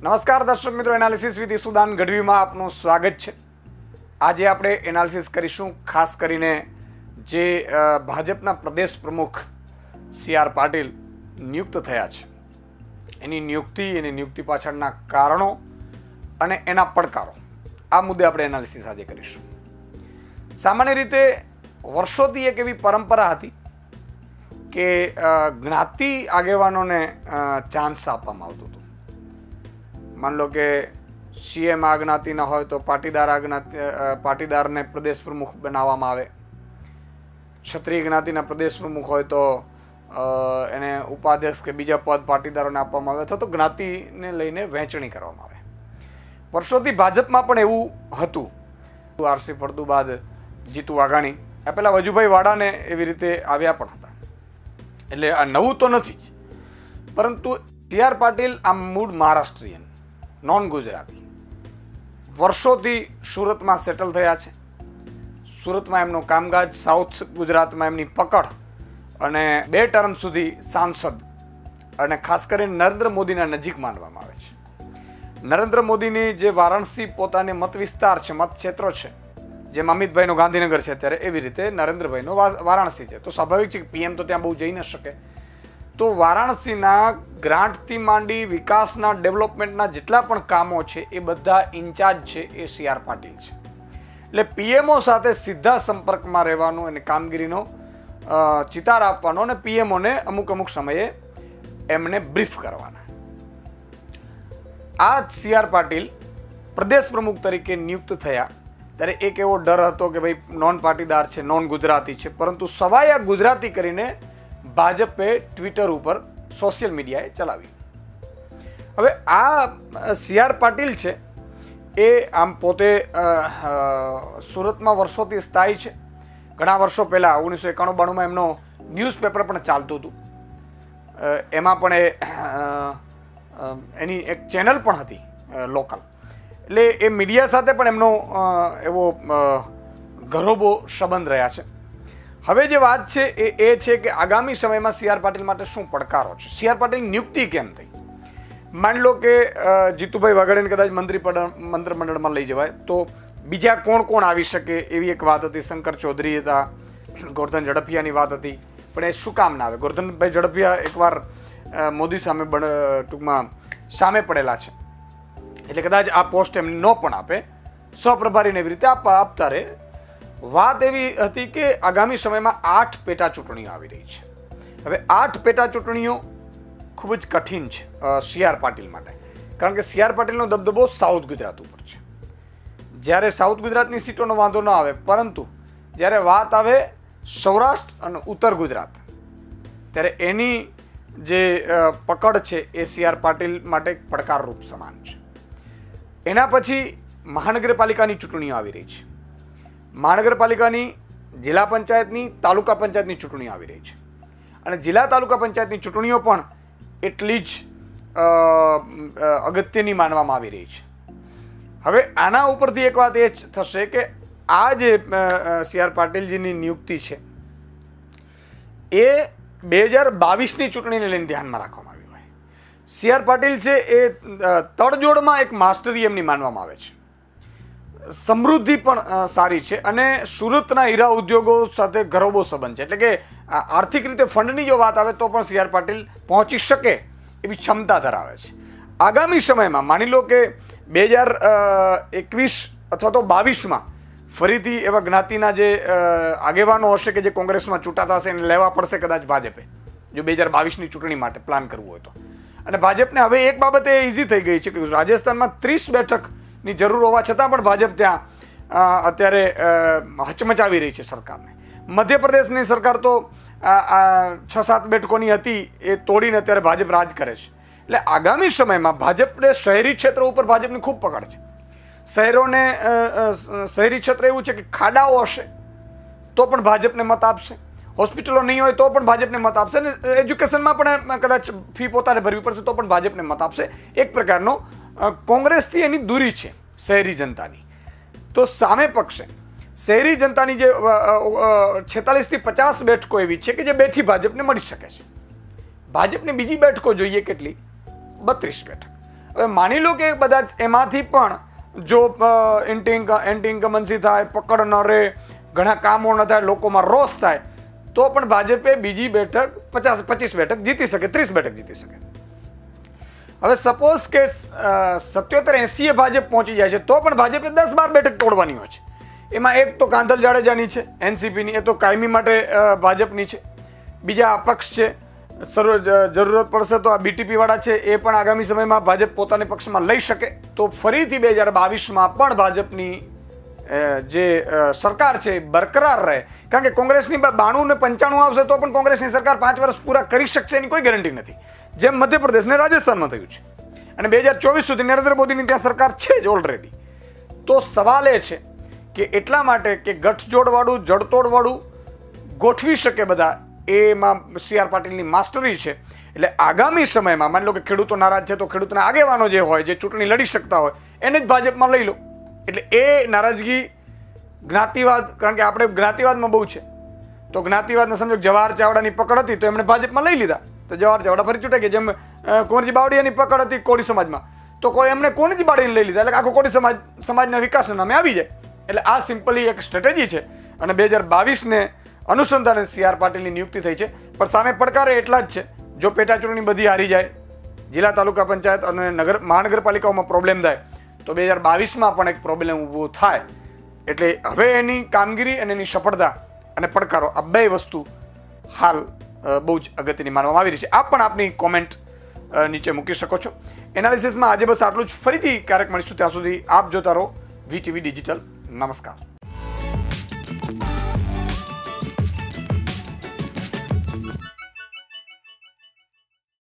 નમસ્કાર દર્શક મિત્રો, એનાલિસિસ વિથ ઈસુદાન ગઢવીમાં આપનું સ્વાગત છે। આજે આપણે એનાલિસિસ કરીશું ખાસ કરીને જે ભાજપના પ્રદેશ પ્રમુખ સી.આર. પાટીલ નિયુક્ત થયા છે, એની નિયુક્તિ પાછળના કારણો અને એના પડકારો, આ મુદ્દે આપણે એનાલિસિસ આજે કરીશું। સામાન્ય રીતે વર્ષોથી એક એવી પરંપરા હતી કે જ્ઞાતિ આગેવાનોને ચાન્સ આપવામાં આવતું હતું। मान लो कि सीएम आ ज्ञातिना हो तो पाटीदारने प्रदेश प्रमुख बनाववामां आवे, क्षत्रिय ज्ञातिना प्रदेश प्रमुख हो तो एने उपाध्यक्ष के बीजा पद पाटीदारोने आपवामां आवे, अथवा तो ज्ञातिने लईने वहेंचणी करवामां आवे। वर्षोथी भाजपमां पण एवुं हतुं। आरसी फळदु बाद जीतू वाघाणी आ पेला वजुभाई वाडाने एवी रीते आव्या पण हता, एटले आ नवुं तो नथी ज, परंतु सી.આર. पाटील आ मूळ महाराष्ट्रियन, नॉन गुजराती, वर्षोथी सूरतमां सेटल थया छे। सूरतमां एमनो कामकाज, साउथ गुजरातमां एमनी पकड़ अने 2 टर्म सुधी सांसद अने खास करीने नरेंद्र मोदीना नजीक मानवामां आवे छे। नरेंद्र मोदीनी जे वाराणसी पोतानी मत विस्तार छे, मत क्षेत्रो छे, जेम अमितभाईनो गांधीनगर छे त्यारे एवी रीते नरेंद्रभाईनो वाराणसी छे, तो स्वाभाविक छे के पीएम तो त्यां बहु जई न शके। तो वाराणसीना ग्रांटथी मांडी विकासना डेवलपमेंटना जेटला पण कामो छे ए बधा इंचार्ज छे ए સી.આર. पाटील छे। એટલે पीएमओ साथे सीधा संपर्कमां रहेवानो अने कामगीरीनो चितार आपवानो अने पीएमओने अमुक समये एमने ब्रीफ करवाना। आ સી.આર. पाटील प्रदेश प्रमुख तरीके नियुक्त थया त्यारे एक एवो डर हतो के भाई नॉन पाटीदार छे, नॉन गुजराती छे, परंतु सवाया गुजराती करीने भाजपे ट्विटर पर सोशियल मीडियाए चलावी। हवे आ સી.આર. पाटील छे ए आम पोते सूरतमां वर्षोथी स्थायी छे। घणा वर्षो पहेला 1991-92 में एमनो न्यूज़पेपर पण चालतुं हतुं, एमां पण एनी एक चेनल पण हती लोकल, એટલે એ મીડિયા સાથે પણ એમનો એવો ઘરોબો સંબંધ રહ્યા છે। હવે જે વાત છે એ છે કે આગામી સમયમાં સી.આર. પાટીલ માટે શું પડકારો છે, સી.આર. પાટીલ નિયુક્તિ કેમ થઈ। માની લો કે જીતુભાઈ વાઘાણીને કદાચ મંત્રીમંડળમાં લઈ જવાય તો બીજા કોણ કોણ આવી શકે એવી એક વાત હતી। શંકર ચૌધરી હતા, ગોરધન ઝડફિયાની વાત હતી, પણ એ શું કામ ના આવે। ગોરધનભાઈ ઝડફિયા એકવાર મોદી સામે ટૂંકમાં સામે પડેલા છે, એટલે કદાચ આ પોસ્ટ એમને ન પણ આપે, સહપ્રભારીને એવી રીતે આપતા રહે। વાત એવી હતી કે આગામી સમયમાં 8 પેટા ચૂંટણીઓ આવી રહી છે। હવે 8 પેટા ચૂંટણીઓ ખૂબ જ કઠિન છે સી.આર. પાટીલ માટે, કારણ કે સી.આર. પાટીલનો દબદબો સાઉથ ગુજરાત ઉપર છે। જ્યારે સાઉથ ગુજરાતની સીટોનો વાંધો ન આવે, પરંતુ જ્યારે વાત આવે સૌરાષ્ટ્ર અને ઉત્તર ગુજરાત, ત્યારે એની જે પકડ છે એ સી.આર. પાટીલ માટે પડકારરૂપ સમાન છે। એના પછી મહાનગરપાલિકાની ચૂંટણીઓ આવી રહી છે। મહાનગરપાલિકાની, જિલ્લા પંચાયતની, તાલુકા પંચાયતની ચૂંટણીઓ આવી રહી છે, અને જિલ્લા તાલુકા પંચાયતની ચૂંટણીઓ પણ એટલી જ અગત્યની માનવામાં આવી રહી છે। હવે આના ઉપરથી એક વાત એ જ થશે કે આ જે સી.આર. પાટીલજીની નિયુક્તિ છે એ 2022ની ચૂંટણીને લઈને ધ્યાનમાં રાખવામાં આવી હોય। સી.આર. પાટીલ છે એ તડજોડમાં એક માસ્ટરી એમની માનવામાં આવે છે, સમૃદ્ધિ પણ સારી છે, અને સુરતના હીરા ઉદ્યોગો સાથે ઘરોબો સંબંધ છે, એટલે કે આર્થિક રીતે ફંડની જો વાત આવે તો પણ સી.આર. પાટીલ પહોંચી શકે એવી ક્ષમતા ધરાવે છે। આગામી સમયમાં માની લો કે 2021 અથવા તો 22માં ફરીથી એવા જ્ઞાતિના જે આગેવાનો હશે કે જે કોંગ્રેસમાં ચૂંટાતા હશે એને લેવા પડશે કદાચ ભાજપે, જો 2022ની ચૂંટણી માટે પ્લાન કરવું હોય તો। અને ભાજપને હવે એક બાબત એ ઇઝી થઈ ગઈ છે કે રાજસ્થાનમાં 30 બેઠકની જરૂર હોવા છતાં પણ ભાજપ ત્યાં અત્યારે હચમચાવી રહી છે સરકારને। મધ્યપ્રદેશની સરકાર તો 6-7 બેઠકોની હતી, એ તોડીને અત્યારે ભાજપ રાજ કરે છે। એટલે આગામી સમયમાં ભાજપને શહેરી ક્ષેત્રો ઉપર ભાજપની ખૂબ પકડ છે। શહેરોને શહેરી ક્ષેત્ર એવું છે કે ખાડાઓ હશે તો પણ ભાજપને મત આપશે, હોસ્પિટલો નહીં હોય તો પણ ભાજપને મત આપશે, અને એજ્યુકેશનમાં પણ કદાચ ફી પોતાને ભરવી પડશે તો પણ ભાજપને મત આપશે। એક પ્રકારનો કોંગ્રેસથી એની દૂરી છે શહેરી જનતાની। તો સામે પક્ષે શહેરી જનતાની જે 46 થી 50 બેઠકો એવી છે કે જે બેઠી ભાજપને મળી શકે છે। ભાજપને બીજી બેઠકો જોઈએ કેટલી, 32 બેઠક। હવે માની લો કે કદાચ એમાંથી પણ જો એન્ટી ઇન્કમન્સી થાય, પકડ ન રહે, ઘણા કામો ન થાય, લોકોમાં રોષ થાય, તો પણ ભાજપે બીજી બેઠક 25 બેઠક જીતી શકે, 30 બેઠક જીતી શકે. હવે સપોઝ કે 77-80 ભાજપ પહોંચી જાય છે તો પણ ભાજપે 10-12 બેઠક તોડવાની હોય છે. એમાં એક તો કાંધલ જાડેજાની છે, એનસીપીની, એ તો કાયમી માટે ભાજપની છે. બીજા અપક્ષ છે, જરૂરત પડશે તો આ બીટીપી વાળા છે, એ પણ આગામી સમયમાં ભાજપ પોતાને પક્ષમાં લઈ શકે. તો ફરીથી 2022માં પણ ભાજપની જે સરકાર છે બરકરાર રહે. કારણ કે કોંગ્રેસની 92 ને 95 આવશે તો પણ કોંગ્રેસની સરકાર 5 વર્ષ પૂરા કરી શકશે એની કોઈ ગેરંટી નથી, જેમ મધ્યપ્રદેશ ને રાજસ્થાનમાં થયું છે. અને 2024 સુધી નરેન્દ્ર મોદીની ત્યાં સરકાર છે જ ઓલરેડી. તો સવાલ એ છે કે એટલા માટે કે ગઠજોડવાળું, જડતોડવાળું ગોઠવી શકે બધા, એમાં CR પાટીલની માસ્ટરી છે. એટલે આગામી સમયમાં માની લો કે ખેડૂતો નારાજ છે તો ખેડૂતના આગેવાનો જે હોય, જે ચૂંટણી લડી શકતા હોય, એને જ ભાજપમાં લઈ લો. એટલે એ નારાજગી જ્ઞાતિવાદ, કારણ કે આપણે જ્ઞાતિવાદમાં બહુ છે, તો જ્ઞાતિવાદને સમજો જવાહર ચાવડાની પકડ હતી તો એમણે ભાજપમાં લઈ લીધા, તો જવાહર ચાવડા ફરી છૂટે ગયા. જેમ કુંવરજી બાવળિયાની પકડ હતી કોળી સમાજમાં, તો કોઈ એમણે કુંવરજી બાવળિયાને લઈ લીધા, એટલે આખો કોળી સમાજના વિકાસના નામે આવી જાય. એટલે આ સિમ્પલી એક સ્ટ્રેટેજી છે. અને 2022ને અનુસંધાને CR પાટીલની નિયુક્તિ થઈ છે. પણ સામે પડકારે એટલા જ છે, જો પેટા ચૂંટણી બધી હારી જાય, જિલ્લા તાલુકા પંચાયત અને મહાનગરપાલિકાઓમાં પ્રોબ્લેમ થાય, તો 2022માં પણ એક પ્રોબ્લેમ ઊભો થાય. એટલે હવે એની કામગીરી અને એની સફળતા અને પડકારો, આ બે વસ્તુ હાલ બહુ જ અગત્યની માનવામાં આવી રહી છે. આપ પણ આપની કોમેન્ટ નીચે મૂકી શકો છો. એનાલિસિસમાં આજે બસ આટલું જ. ફરીથી ક્યારેક મળીશું, ત્યાં સુધી આપ જોતા રહો VTV ડિજિટલ. નમસ્કાર.